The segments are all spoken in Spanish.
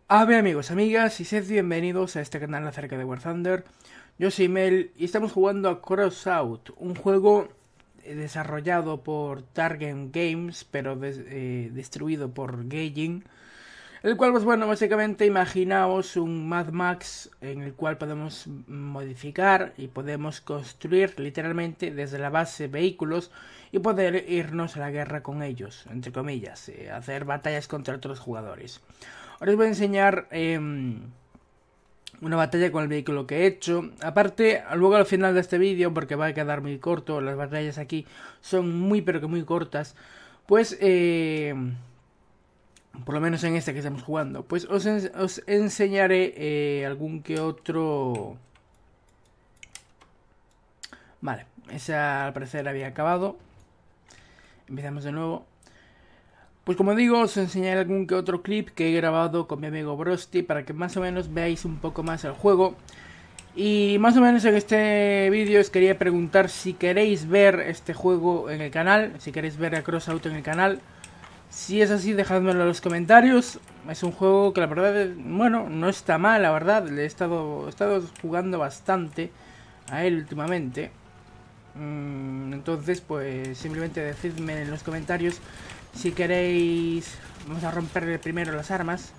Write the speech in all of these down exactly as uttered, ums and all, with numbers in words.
A ver, amigos, amigas, y sed bienvenidos a este canal acerca de War Thunder. Yo soy Mel y estamos jugando a Crossout, un juego desarrollado por Target Games, pero des, eh, distribuido por Gaijin. El cual, pues bueno, básicamente imaginaos un Mad Max en el cual podemos modificar y podemos construir literalmente desde la base vehículos y poder irnos a la guerra con ellos, entre comillas, eh, hacer batallas contra otros jugadores. Ahora os voy a enseñar eh, una batalla con el vehículo que he hecho. Aparte, luego al final de este vídeo, porque va a quedar muy corto, las batallas aquí son muy pero que muy cortas, pues... Eh, por lo menos en este que estamos jugando, pues os, en, os enseñaré eh, algún que otro... Vale, esa al parecer había acabado. Empezamos de nuevo. Pues como digo, os enseñaré algún que otro clip que he grabado con mi amigo Brosti para que más o menos veáis un poco más el juego. Y más o menos en este vídeo os quería preguntar si queréis ver este juego en el canal, si queréis ver a Crossout en el canal. Si es así, dejadmelo en los comentarios. Es un juego que la verdad, bueno, no está mal, la verdad. Le he estado, he estado jugando bastante a él últimamente. Entonces, pues simplemente decidme en los comentarios si queréis... Vamos a romperle primero las armas.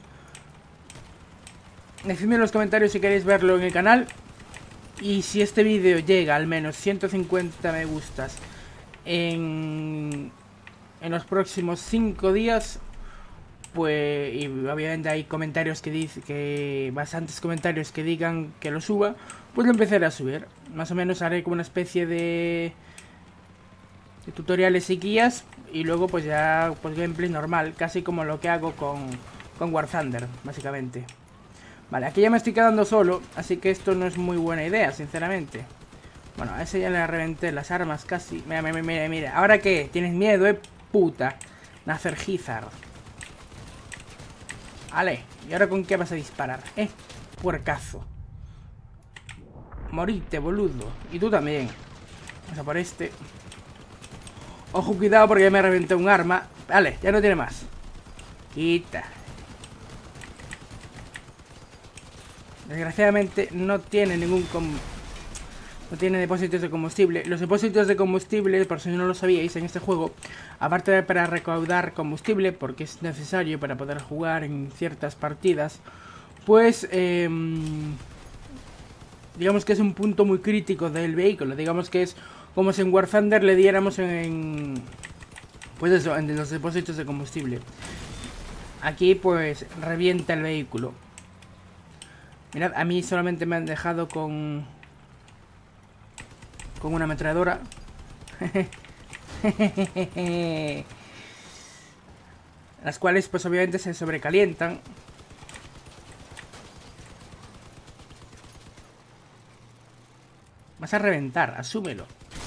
Decidme en los comentarios si queréis verlo en el canal. Y si este vídeo llega al menos ciento cincuenta me gustas en... en los próximos cinco días, pues, y obviamente hay comentarios que dicen que, bastantes comentarios que digan que lo suba, pues lo empezaré a subir. Más o menos haré como una especie de, de tutoriales y guías, y luego pues ya, pues gameplay normal, casi como lo que hago con, con War Thunder, básicamente. Vale, aquí ya me estoy quedando solo, así que esto no es muy buena idea, sinceramente. Bueno, a ese ya le reventé las armas casi. Mira, mira, mira, mira. ¿Ahora qué? ¿Tienes miedo, eh? Puta. Nazerhizar. Vale. ¿Y ahora con qué vas a disparar? Eh. Puercazo. Morite, boludo. Y tú también. Vamos a por este. Ojo, cuidado porque ya me reventé un arma. Vale, ya no tiene más. Quita. Desgraciadamente no tiene ningún... Com No tiene depósitos de combustible. Los depósitos de combustible, por si no lo sabíais, en este juego, aparte de para recaudar combustible, porque es necesario para poder jugar en ciertas partidas, pues eh, digamos que es un punto muy crítico del vehículo. Digamos que es como si en War Thunder le diéramos en... Pues eso, en los depósitos de combustible. Aquí pues revienta el vehículo. Mirad, a mí solamente me han dejado con... con una ametralladora. Las cuales pues obviamente se sobrecalientan. Vas a reventar, asúmelo.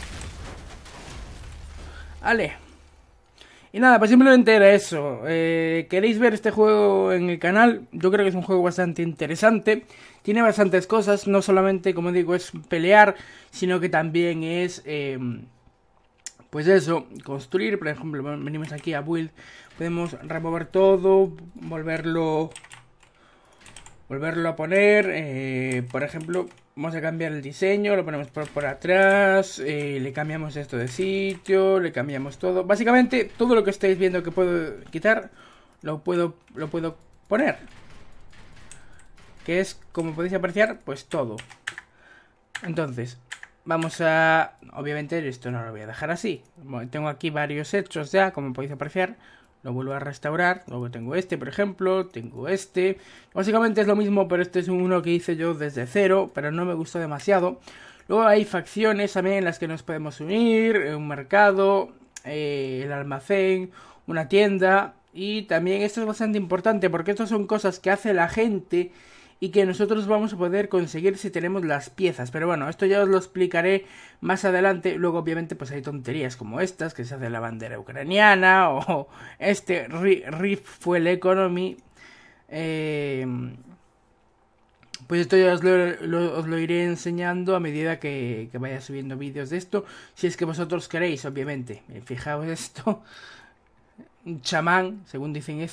Vale. Y nada, pues simplemente era eso. eh, ¿Queréis ver este juego en el canal? Yo creo que es un juego bastante interesante. Tiene bastantes cosas, no solamente, como digo, es pelear, sino que también es, eh, pues eso, construir. Por ejemplo, venimos aquí a build, podemos remover todo, volverlo, volverlo a poner. Eh, por ejemplo, vamos a cambiar el diseño, lo ponemos por, por atrás, eh, le cambiamos esto de sitio, le cambiamos todo. Básicamente, todo lo que estáis viendo que puedo quitar, lo puedo, lo puedo poner. Que es, como podéis apreciar, pues todo. Entonces, vamos a... Obviamente esto no lo voy a dejar así. Bueno, tengo aquí varios hechos ya, como podéis apreciar. Lo vuelvo a restaurar. Luego tengo este, por ejemplo. Tengo este. Básicamente es lo mismo, pero este es uno que hice yo desde cero, pero no me gustó demasiado. Luego hay facciones también en las que nos podemos unir. Un mercado, eh, el almacén, una tienda. Y también esto es bastante importante porque estas son cosas que hace la gente y que nosotros vamos a poder conseguir si tenemos las piezas. Pero bueno, esto ya os lo explicaré más adelante. Luego obviamente pues hay tonterías como estas, que se hace la bandera ucraniana, o este Rift Fuel Economy. Eh, pues esto ya os lo, lo, os lo iré enseñando a medida que, que vaya subiendo vídeos de esto. Si es que vosotros queréis, obviamente. Fijaos esto. Un chamán, según dicen estos.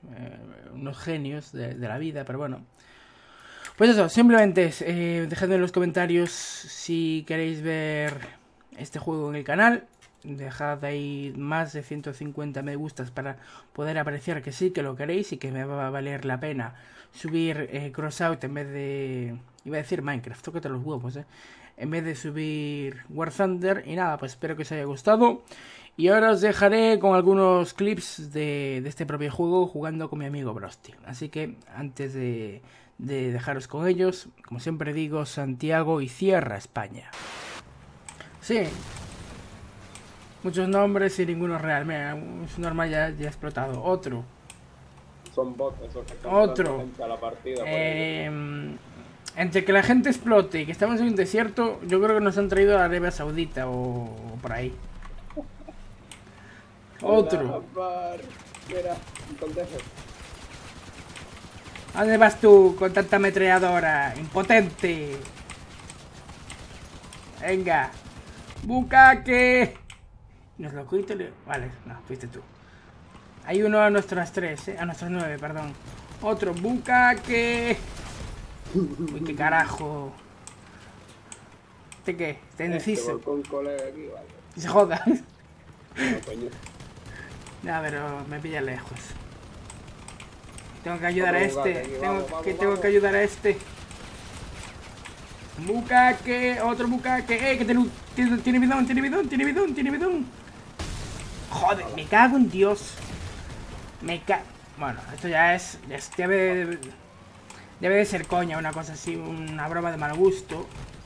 eh, unos genios de, de la vida, pero bueno. Pues eso, simplemente eh, dejadme en los comentarios si queréis ver este juego en el canal. Dejad ahí más de ciento cincuenta me gustas para poder apreciar que sí, que lo queréis y que me va a valer la pena subir eh, Crossout en vez de... Iba a decir Minecraft, tócate los huevos, eh. En vez de subir War Thunder. Y nada, pues espero que os haya gustado. Y ahora os dejaré con algunos clips de, de este propio juego jugando con mi amigo Brosty. Así que antes de, de dejaros con ellos, como siempre digo, Santiago y cierra España. Sí. Muchos nombres y ninguno real. Mira, es normal, ya, ya ha explotado. Otro. Son bots esos que están Otro. gente a la partida. Eh, entre que la gente explote y que estamos en un desierto, yo creo que nos han traído a Arabia Saudita o, o por ahí. Otro. Mira, entonces... ¿A dónde vas tú con tanta ametralladora? Impotente. Venga. Bucaque. Nos lo cuito. Vale, no, fuiste tú. Hay uno a nuestras tres, ¿eh? A nuestras nueve, perdón. Otro bucaque. Uy, qué carajo. ¿Este qué? ¿Está indeciso? Este con colega aquí, vale. Se joda. No, coño. No, pero me pilla lejos. Tengo que ayudar Otro a este. bucaque aquí, Tengo, vamos, vamos, que, tengo vamos. que ayudar a este. Bucaque, otro bucaque. Eh, que tiene, tiene, tiene bidón, tiene bidón, tiene bidón, tiene bidón. Joder, me cago en Dios. Me cago. Bueno, esto ya es. Ya es debe, debe de ser coña, una cosa así, una broma de mal gusto.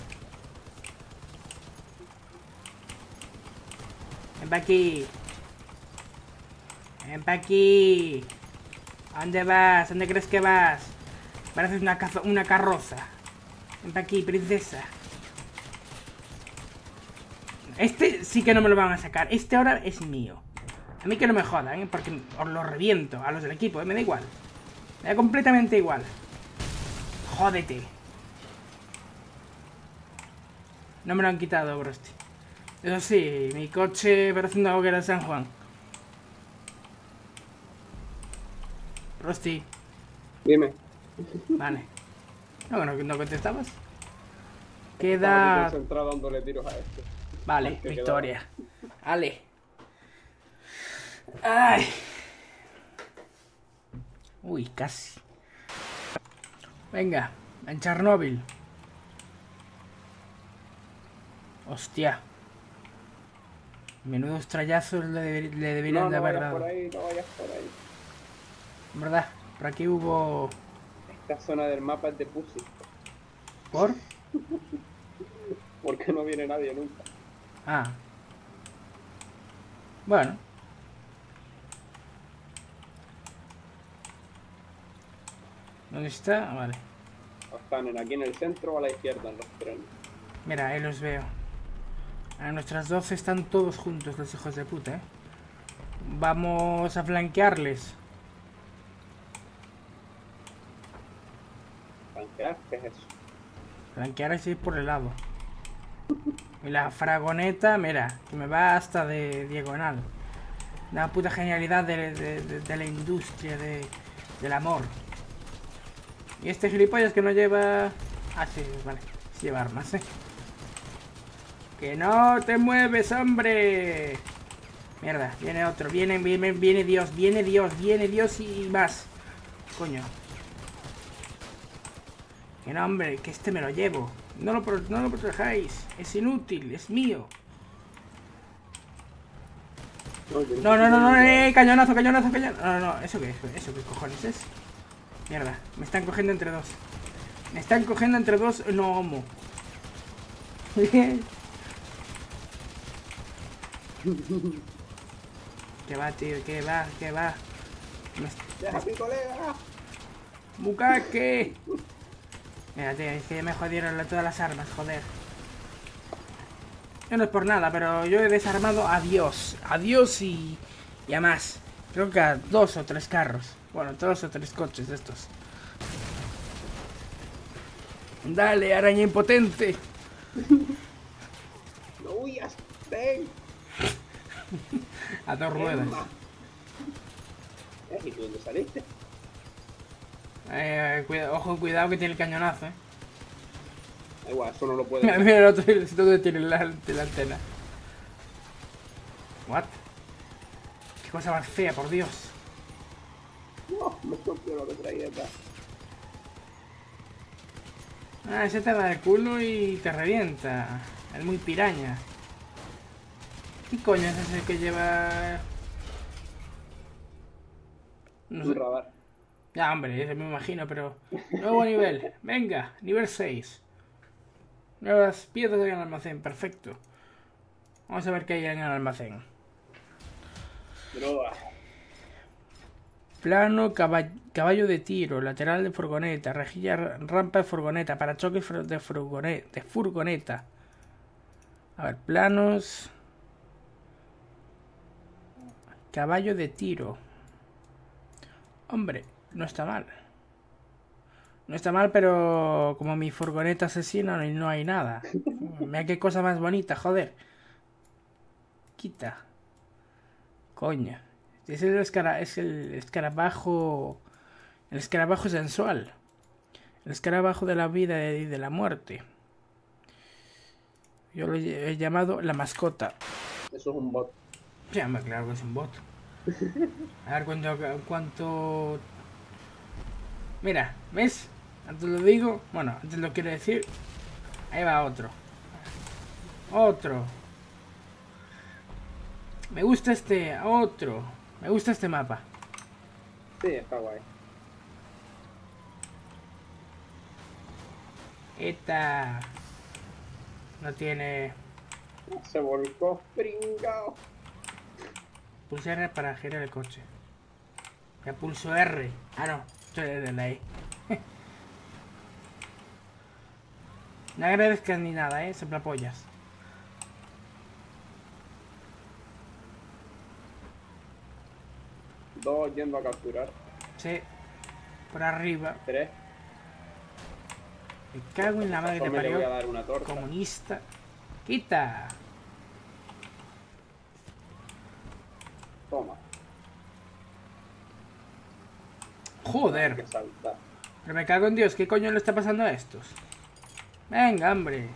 Ven pa' aquí. Ven pa' aquí. ¿A dónde vas? ¿A dónde crees que vas? Pareces una, cazo una carroza. Ven pa' aquí, princesa. Este sí que no me lo van a sacar. Este ahora es mío. A mí que no me jodan, ¿eh? Porque os lo reviento a los del equipo, ¿eh? Me da igual. Me da completamente igual. Jódete. No me lo han quitado, Brosty. Eso sí, mi coche parece una hoguera de San Juan. Brosty. Dime. Vale. No, no, no contestabas. Estaba Queda... aquí concentrado dándole tiros a este. Vale, Que victoria. Ale. Ay. Uy, casi. Venga, en Chernóbil. Hostia. Menudos trallazos le, deb le deberían no, de no haber vayas dado. por ahí, no vayas por ahí. ¿Verdad? Por aquí hubo... Esta zona del mapa es de pussy. ¿Por? Porque no viene nadie nunca. Ah. Bueno. ¿Dónde está? Ah, vale. Están aquí en el centro o a la izquierda en los trenes. Mira, ahí los veo. A nuestras doce están todos juntos los hijos de puta, ¿eh? Vamos a flanquearles. ¿Flanquear? ¿Qué es eso? Flanquear es ir por el lado. Y la fragoneta, mira, que me va hasta de diagonal. La puta genialidad de, de, de, de la industria de, del amor. Y este gilipollas que no lleva... Ah, sí, vale. Sí lleva armas, ¿eh? ¡Que no te mueves, hombre! Mierda, viene otro. Viene, viene, viene Dios, viene Dios, viene Dios y más. Coño. Que no, hombre, que este me lo llevo. No lo, no lo protejáis. Es inútil, es mío. No, no, no, no, eh, cañonazo, cañonazo, cañonazo. No, no, no, ¿eso qué es? ¿Eso qué cojones es? Mierda, me están cogiendo entre dos. Me están cogiendo entre dos, no homo. ¿Qué va, tío? ¿Qué va? ¿Qué va? Me... ¡Deja a mi colega! ¡Bucaque! Mira, tío, es que ya me jodieron todas las armas, joder. Yo no es por nada, pero yo he desarmado a Dios. A Dios y... y a más. Creo que a dos o tres carros. Bueno, dos o tres coches de estos. Dale, araña impotente. ¡No huyas! ¡Ven! A dos ruedas. Emma. ¿Eh? ¿Y tú dónde saliste? Eh, cuida, ojo, cuidado que tiene el cañonazo, eh. Da igual, eso no lo puedo Mira, ver. mira el otro, donde tiene la, la antena. What? Qué cosa más fea, por Dios. No, me rompió lo que traía acá. Ah, ese te da el culo y te revienta. Es muy piraña. ¿Qué coño es ese que lleva...? No Un sé. radar. Ya, hombre, ese me imagino, pero... Nuevo nivel. Venga, nivel seis. Nuevas piezas en el almacén, perfecto. Vamos a ver qué hay en el almacén. Droga. Plano, caba- caballo de tiro, lateral de furgoneta, rejilla, rampa de furgoneta, parachoques fr- de furgoneta, de furgoneta. A ver, planos. Caballo de tiro. Hombre, no está mal. No está mal, pero como mi furgoneta asesina no, no hay nada. Mira qué cosa más bonita, joder. Quita. Coño. Es el, escara, es el escarabajo. El escarabajo sensual. El escarabajo de la vida y de la muerte. Yo lo he llamado la mascota. Eso es un bot. Ya, me claro que es un bot. A ver cuánto, cuánto... Mira, ¿ves? Antes lo digo. Bueno, antes lo quiero decir. Ahí va otro. Otro. Me gusta este. Otro. Me gusta este mapa. Sí, está guay. Esta. No tiene. Se volcó, pringao. Pulsa R para girar el coche. Ya pulso R. Ah, no. Estoy de la E. No agradezcas ni nada, eh. Soplapollas. Dos yendo a capturar. Sí. Por arriba. Tres. Me cago en la madre que Yo te me le voy a parió. dar una torta. Comunista. Quita. Toma. Hay Joder. que saltar. Pero me cago en Dios. ¿Qué coño le está pasando a estos? Venga, hombre.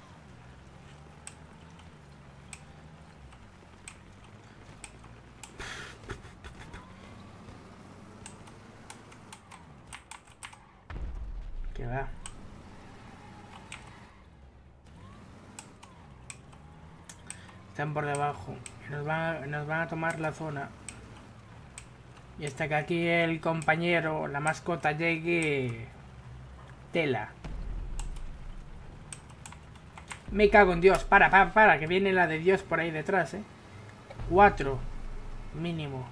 Que va. Están por debajo. Nos van, a, nos van a tomar la zona. Y hasta que aquí el compañero, la mascota, llegue... Tela. Me cago en Dios. Para, para, para. Que viene la de Dios por ahí detrás, eh. Cuatro. Mínimo.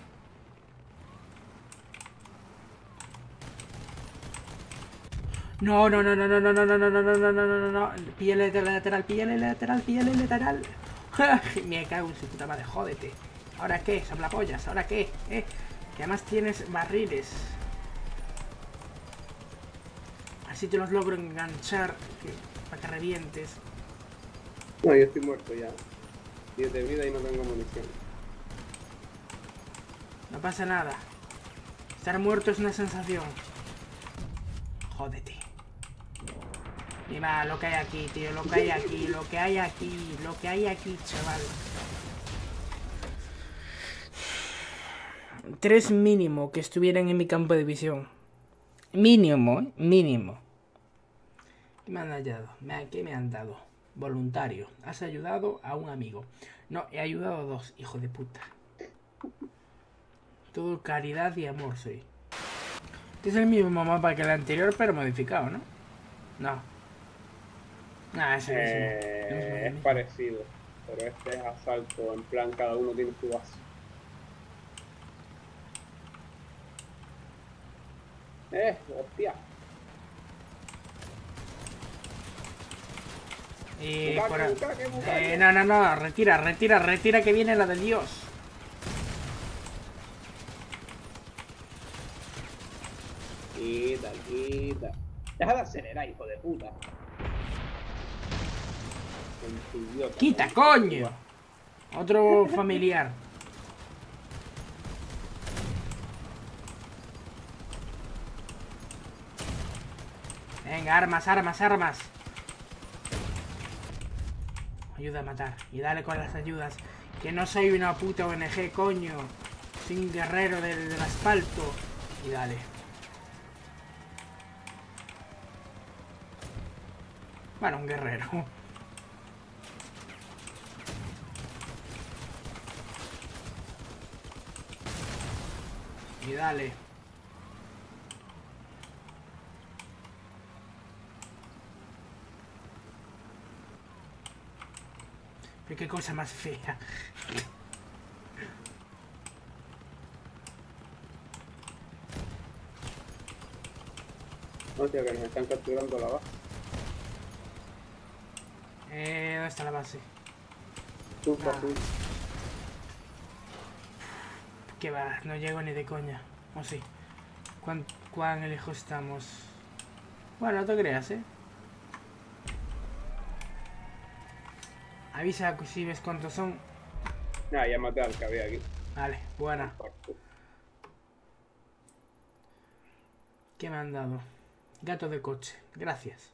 No, no, no, no, no, no, no, no, no, no, no, no, no, no, no, no. Píllale el lateral, píllale el lateral, píllale el lateral. Me cago en su puta madre, jódete. ¿Ahora qué? Soplapollas, ¿ahora qué? ¿Eh? Que además tienes barriles. Así te los logro enganchar que, para que revientes. No, yo estoy muerto ya. diez de vida y no tengo munición. No pasa nada. Estar muerto es una sensación. Jódete. Mira lo que hay aquí, tío. Lo que hay aquí, lo que hay aquí, lo que hay aquí, chaval. Tres mínimo que estuvieran en mi campo de visión. Mínimo, ¿eh? Mínimo. ¿Qué me han hallado? ¿Qué me han dado? Voluntario. Has ayudado a un amigo. No, he ayudado a dos, hijo de puta. Todo caridad y amor soy. Este es el mismo mapa que el anterior, pero modificado, ¿no? No. Ah, es el mismo. Eh, El mismo, el es mismo. parecido. Pero este es asalto. En plan, cada uno tiene su base. Eh, hostia. Y Bucaque, por ahí- bucaque, bucaque. Eh, no, no, no, retira, retira, retira que viene la de Dios. Quita, quita. Deja de acelerar, hijo de puta. Con tu idiota. ¡Quita, coño! Otro familiar. Venga, armas, armas, armas. Ayuda a matar. Y dale con las ayudas. Que no soy una puta O N G, coño. Soy un guerrero del, del asfalto. Y dale. Bueno, un guerrero. Y dale. Pero qué cosa más fea. Hostia, que nos están capturando la base. Eh, ¿dónde está la base? Sufra, Ah. sufra. Que va, no llego ni de coña. O sí. ¿Cuán, cuán lejos estamos? Bueno, no te creas, ¿eh? Avisa si ves cuántos son. Nah, ya maté al que había aquí. Vale, buena. ¿Qué me han dado? Gato de coche. Gracias.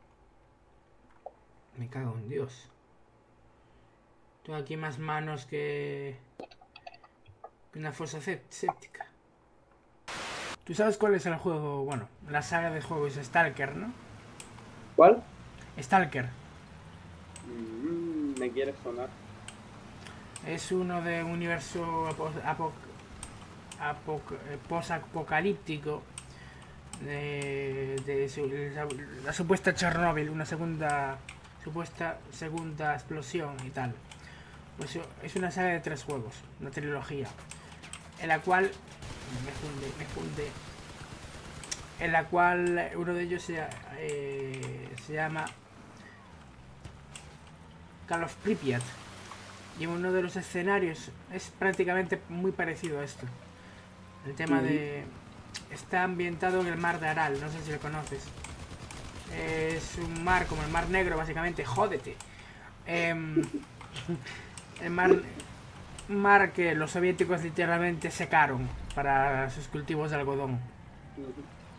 Me cago en Dios. Tengo aquí más manos que... que una fosa séptica. ¿Tú sabes cuál es el juego? Bueno, la saga de juegos Stalker, ¿no? ¿Cuál? Stalker. Mm, me quiere sonar. Es uno de un universo apo apo apo post-apocalíptico de, de su, la, la supuesta Chernobyl, una segunda supuesta segunda explosión y tal. Pues es una saga de tres juegos, una trilogía, en la cual me funde, me funde, en la cual uno de ellos se, eh, se llama Call of Pripyat. Y uno de los escenarios es prácticamente muy parecido a esto. El tema Uh-huh. de... Está ambientado en el mar de Aral, no sé si lo conoces. Es un mar como el mar Negro, básicamente. ¡Jódete! Eh, el mar... Un mar que los soviéticos literalmente secaron para sus cultivos de algodón. Uh-huh.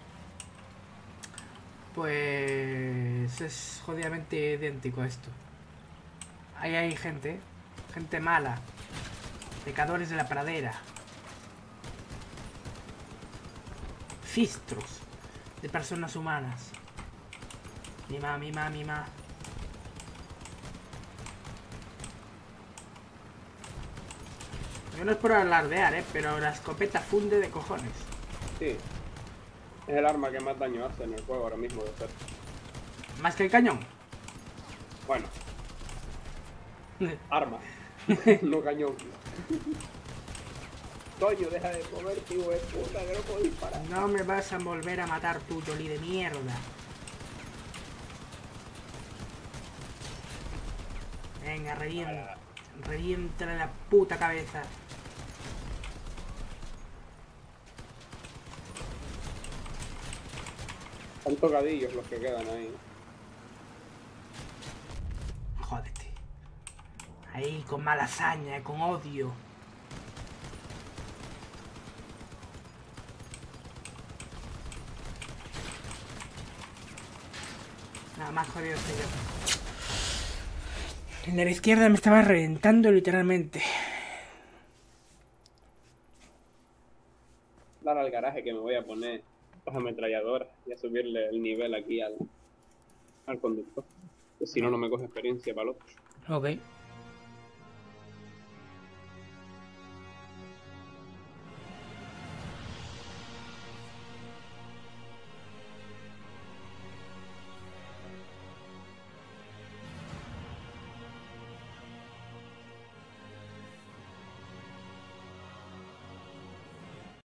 Pues... es jodidamente idéntico a esto. Ahí hay gente... Gente mala. Pecadores de la pradera. Fistros de personas humanas. Mima, mima, mima. Yo no es por alardear, eh, pero la escopeta funde de cojones. Sí. Es el arma que más daño hace en el juego ahora mismo de ser. Más que el cañón. Bueno. Arma. No cañón. Coño, deja de moverte, hijo de puta, que no puedo disparar. No me vas a volver a matar, tú, Jolly de mierda. Venga, revienta. Reviéntale la puta cabeza. Son tocadillos los que quedan ahí. Jódete. Ahí, con mala hazaña, con odio. Nada más jodido estoy yo. El de la izquierda me estaba reventando literalmente. Dar al garaje que me voy a poner las ametralladoras y a subirle el nivel aquí al, al conductor. Que si no, no me coge experiencia para el otro. Ok.